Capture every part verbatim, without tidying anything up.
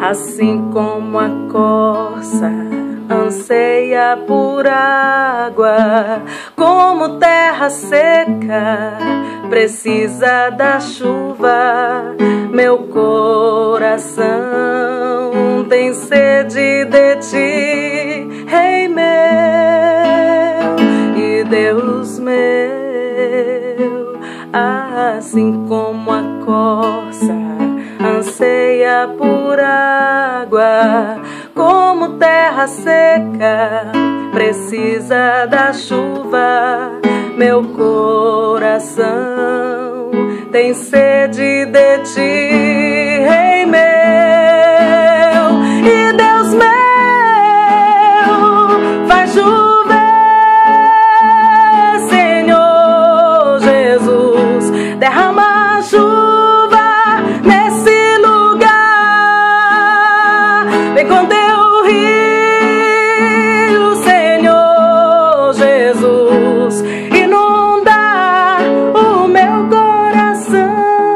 Assim como a corça anseia por água, como terra seca precisa da chuva, meu coração tem sede de ti, Rei meu e Deus meu. Assim como a corça anseia por água, como terra seca precisa da chuva, meu coração tem sede de ti, Rei meu e Deus meu. Faz chover, Senhor Jesus, derrama chuva nesse lugar. Vem com teu rio, Senhor Jesus, inunda o meu coração.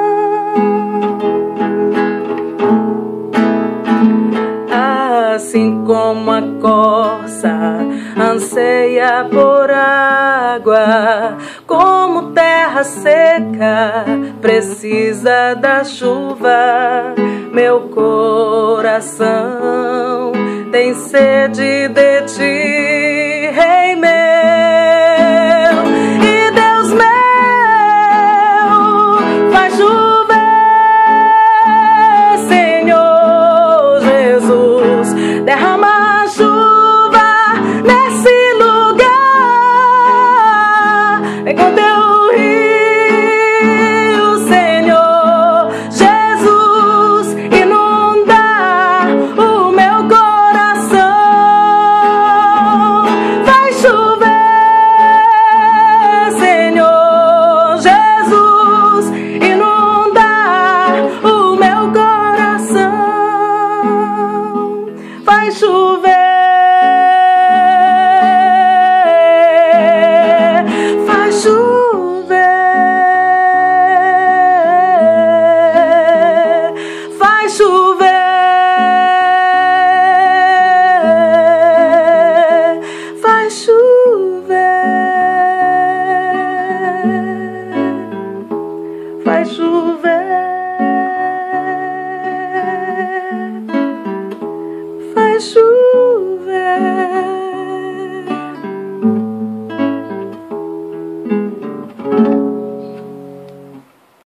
Assim como a corça anseia por água, como terra seca precisa da chuva, meu coração tem sede de ti,